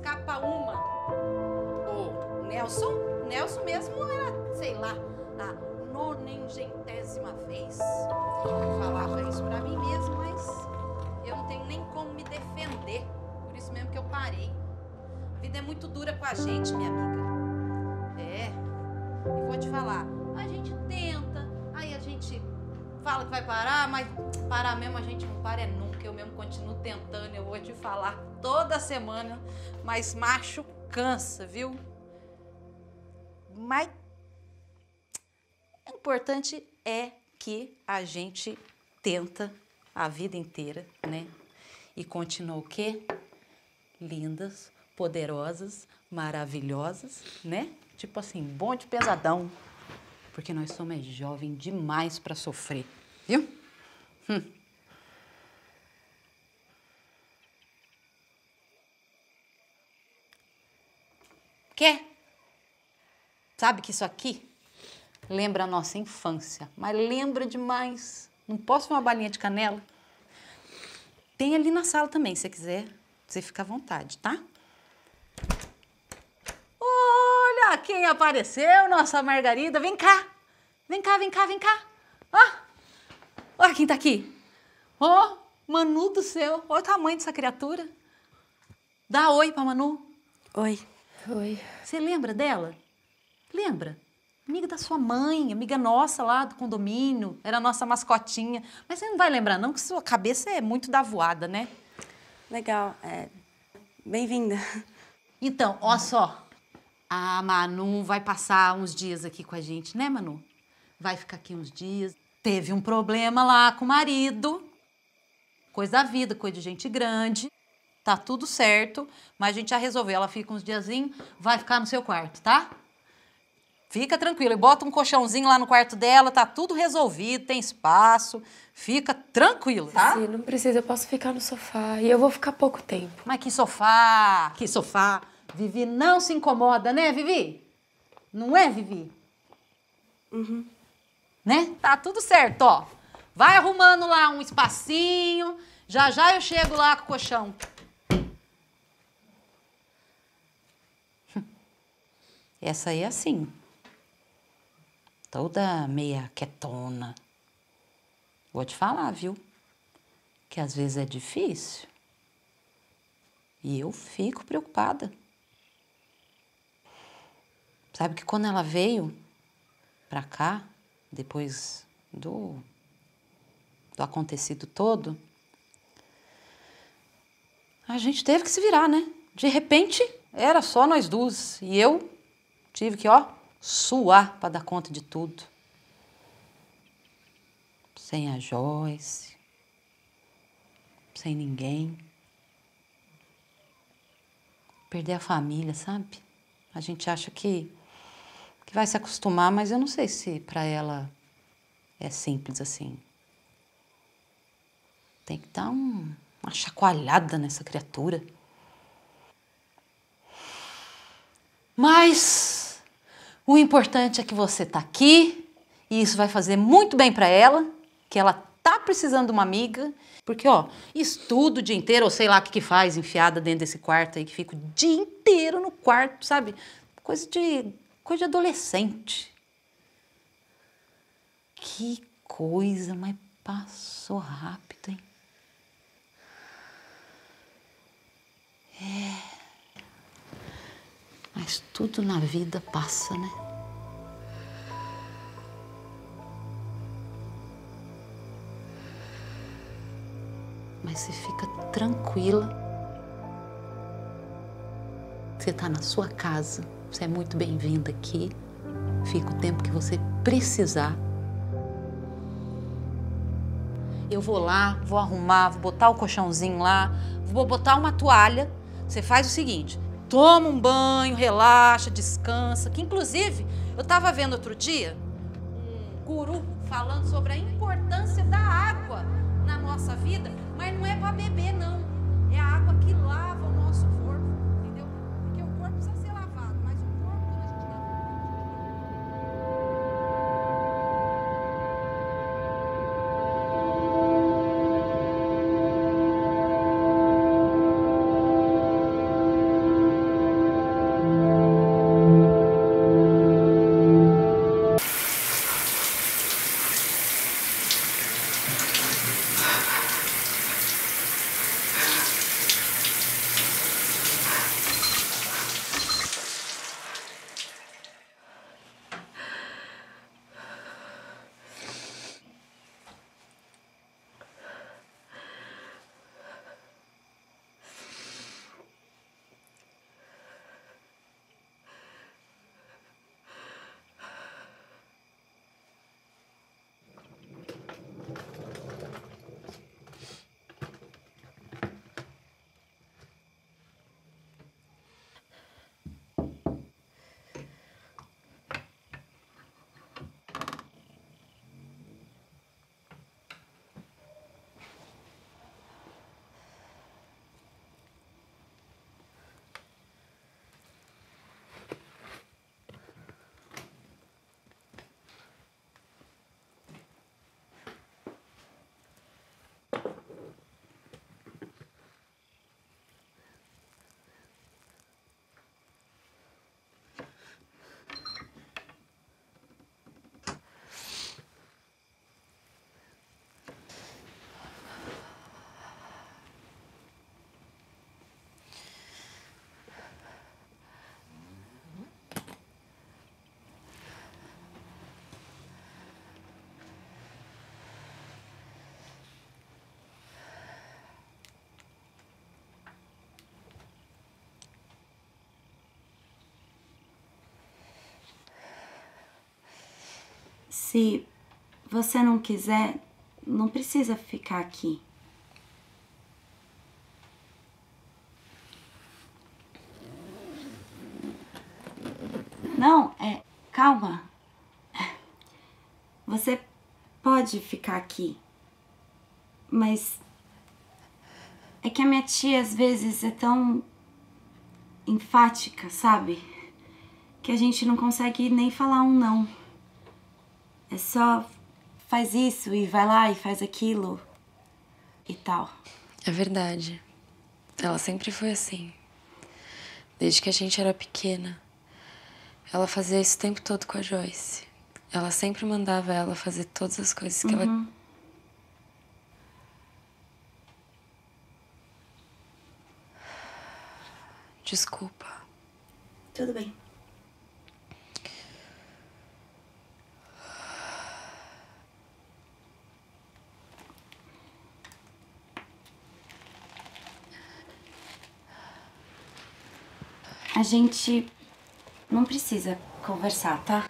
escapa uma. O Nelson mesmo era, sei lá, a 90ª vez que falava isso pra mim mesmo, mas eu não tenho nem como me defender. Por isso mesmo que eu parei. A vida é muito dura com a gente, minha amiga. E vou te falar, a gente tenta, aí a gente fala que vai parar, mas parar mesmo a gente não para nunca. Eu mesmo continuo tentando, eu vou te falar toda semana, mas macho cansa, viu? Mas o importante é que a gente tenta a vida inteira, né? E continua o quê? Lindas, poderosas, maravilhosas, né? Tipo assim, bom de pesadão. Porque nós somos jovens demais para sofrer, viu? Quer? Sabe que isso aqui lembra a nossa infância, mas lembra demais. Não posso ver uma balinha de canela? Tem ali na sala também, se você quiser. Você fica à vontade, tá? Olha quem apareceu, nossa Margarida. Vem cá. Vem cá, vem cá, vem cá. Ó, olha quem tá aqui. Ó, Manu do céu. Olha o tamanho dessa criatura. Dá oi pra Manu. Oi. Oi. Você lembra dela? Lembra? Amiga da sua mãe, amiga nossa lá do condomínio. Era a nossa mascotinha. Mas você não vai lembrar não, que sua cabeça é muito da voada, né? Legal. Bem-vinda. Então, ó só. A Manu vai passar uns dias aqui com a gente, né, Manu? Vai ficar aqui uns dias. Teve um problema lá com o marido. Coisa da vida, coisa de gente grande. Tá tudo certo, mas a gente já resolveu. Ela fica uns diazinhos, vai ficar no seu quarto, tá? Fica tranquila. Bota um colchãozinho lá no quarto dela, tá tudo resolvido, tem espaço. Fica tranquilo, tá? Sim, não precisa, eu posso ficar no sofá. E eu vou ficar pouco tempo. Mas que sofá, que sofá. Vivi não se incomoda, né, Vivi? Não é, Vivi? Uhum. Né? Tá tudo certo, ó. Vai arrumando lá um espacinho. Já já eu chego lá com o colchão. Essa aí é assim. Toda meia quietona. Vou te falar, viu? Que às vezes é difícil. E eu fico preocupada. Sabe que quando ela veio pra cá, depois do acontecido todo, a gente teve que se virar, né? De repente, era só nós duas. E eu tive que, ó, suar pra dar conta de tudo. Sem a Joyce, sem ninguém. Perder a família, sabe? A gente acha que vai se acostumar, mas eu não sei se pra ela é simples assim. Tem que dar uma chacoalhada nessa criatura. Mas o importante é que você tá aqui e isso vai fazer muito bem pra ela, que ela tá precisando de uma amiga. Porque, ó, estuda o dia inteiro, ou sei lá o que faz, enfiada dentro desse quarto aí, que fica o dia inteiro no quarto, sabe? Coisa de adolescente. Que coisa, mas passou rápido, hein? Mas tudo na vida passa, né? Mas você fica tranquila. Você tá na sua casa, você é muito bem-vinda aqui. Fica o tempo que você precisar. Eu vou lá, vou arrumar, vou botar o colchãozinho lá, vou botar uma toalha. Você faz o seguinte, toma um banho, relaxa, descansa. Que inclusive, eu tava vendo outro dia um guru falando sobre a importância da água na nossa vida, mas não é para beber, não. É a água que lava o nosso corpo, entendeu? Porque o corpo precisa ser lavado, mas o corpo, quando a gente lava... Se você não quiser, não precisa ficar aqui. Não, calma. Você pode ficar aqui. Mas é que a minha tia às vezes é tão enfática, sabe? Que a gente não consegue nem falar um não. É só faz isso e vai lá e faz aquilo e tal. É verdade. Ela sempre foi assim. Desde que a gente era pequena. Ela fazia isso o tempo todo com a Joyce. Ela sempre mandava ela fazer todas as coisas que ela... Desculpa. Tudo bem. A gente não precisa conversar, tá?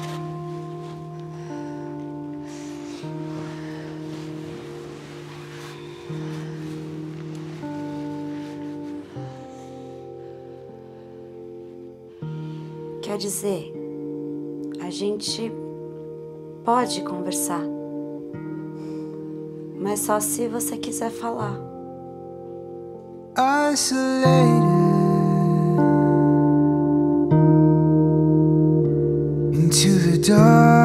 Quer dizer, a gente pode conversar, mas só se você quiser falar. Isolated into the dark.